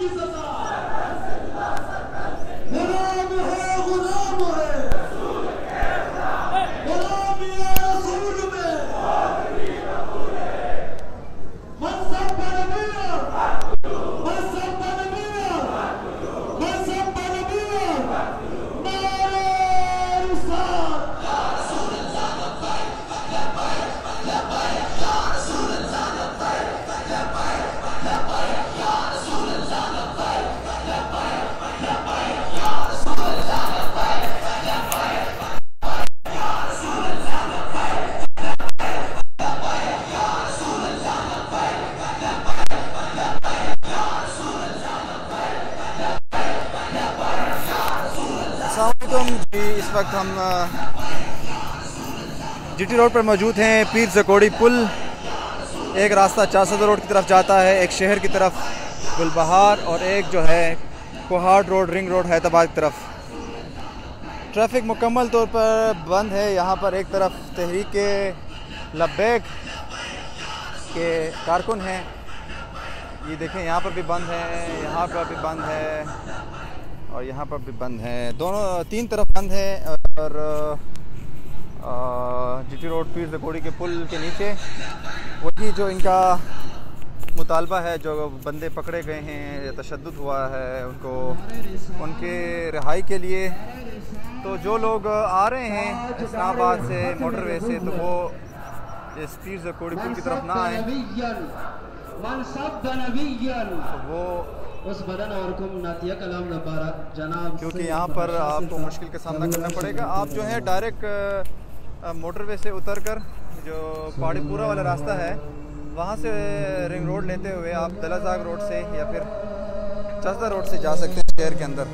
जी, इस वक्त हम जीटी रोड पर मौजूद हैं। पीर ज़कोड़ी पुल, एक रास्ता चासदा रोड की तरफ जाता है, एक शहर की तरफ गुलबहार, और एक जो है कोहाड़ रोड, रिंग रोड हैदराबाद की तरफ। ट्रैफिक मुकम्मल तौर पर बंद है। यहाँ पर एक तरफ तहरीक लब्बैक के कारकुन हैं, ये देखें, यहाँ पर भी बंद है, यहाँ पर भी बंद है और यहाँ पर भी बंद है। दोनों तीन तरफ बंद है। और जीटी रोड पीर ज़कोड़ी के पुल के नीचे वही जो इनका मुतालबा है, जो बंदे पकड़े गए हैं या तशद्दुद हुआ है उनको, उनके रिहाई के लिए, तो जो लोग आ रहे हैं इस्लामाबाद से मोटरवे से, तो वो इस पीर ज़कोड़ी पुल की तरफ ना आए, तो वो क्योंकि यहाँ पर आपको मुश्किल का सामना करना पड़ेगा। आप जो है डायरेक्ट मोटरवे से उतरकर जो पहाड़ीपुरा वाला रास्ता है वहाँ से रिंग रोड लेते हुए आप दलाजाग रोड से या फिर चासदा रोड से जा सकते हैं शहर के अंदर।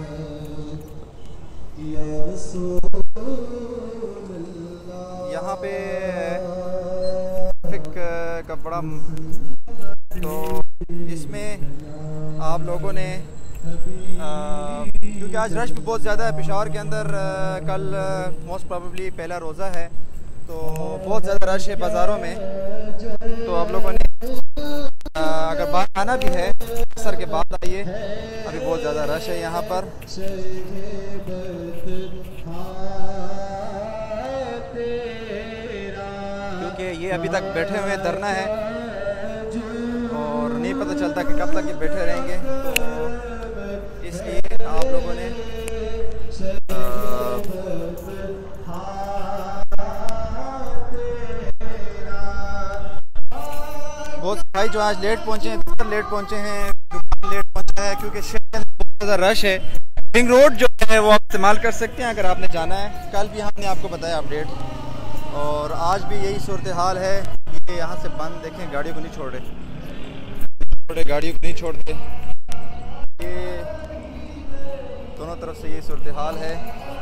यहाँ पे ट्रैफिक का बड़ा, तो इसमें आप लोगों ने क्योंकि आज रश भी बहुत ज़्यादा है पेशावर के अंदर, कल मोस्ट प्रोबेबली पहला रोज़ा है, तो बहुत ज़्यादा रश है बाज़ारों में। तो आप लोगों ने अगर बाहर आना भी है असर के बाद आइए, अभी बहुत ज़्यादा रश है यहाँ पर। क्योंकि ये अभी तक बैठे हुए धरना है और नहीं पता चलता कि कब तक ये बैठे रहेंगे, तो इसलिए आप लोगों ने बहुत भाई जो आज लेट पहुंचे हैं, दफ्तर लेट पहुंचे हैं, दुकान लेट पहुंचा है, क्योंकि शहर में बहुत ज़्यादा रश है। रिंग रोड जो है वो आप इस्तेमाल कर सकते हैं अगर आपने जाना है। कल भी हमने आपको बताया अपडेट, और आज भी यही सूरत हाल है। ये यहाँ से बंद, देखें गाड़ियों को नहीं छोड़ रहे, गाड़ियों को नहीं छोड़ते, ये दोनों तरफ से ये सूरत हाल है।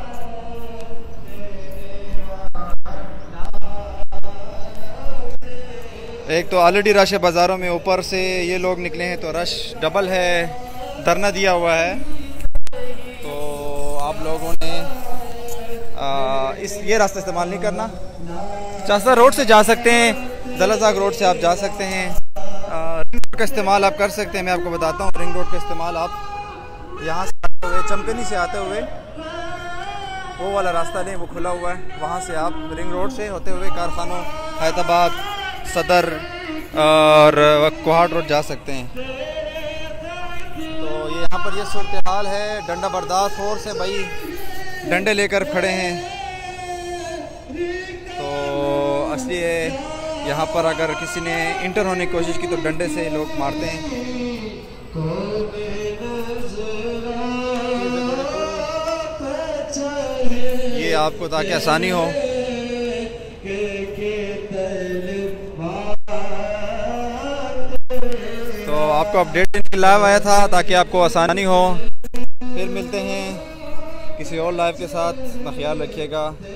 एक तो ऑलरेडी रश है बाज़ारों में, ऊपर से ये लोग निकले हैं तो रश डबल है, धरना दिया हुआ है। तो आप लोगों ने ये रास्ता इस्तेमाल नहीं करना। चासदा रोड से जा सकते हैं, दलाजाग रोड से आप जा सकते हैं, रिंग रोड का इस्तेमाल आप कर सकते हैं। मैं आपको बताता हूँ, रिंग रोड का इस्तेमाल आप यहाँ से आते हुए, चमकनी से आते हुए वो वाला रास्ता लें, वो खुला हुआ है, वहाँ से आप रिंग रोड से होते हुए कारखानों, हैदराबाद, सदर और कोहाड़ रोड जा सकते हैं। तो ये यहाँ पर ये सूरत हाल है। डंडा बर्दार फोर्स है भाई, डंडे लेकर खड़े हैं। तो असली यहाँ पर अगर किसी ने इंटर होने की कोशिश की तो डंडे से लोग मारते हैं। ये आपको ताकि आसानी हो, तो आपको अपडेट लाइव आया था ताकि आपको आसानी हो। फिर मिलते हैं किसी और लाइव के साथ, अपना ख्याल रखिएगा।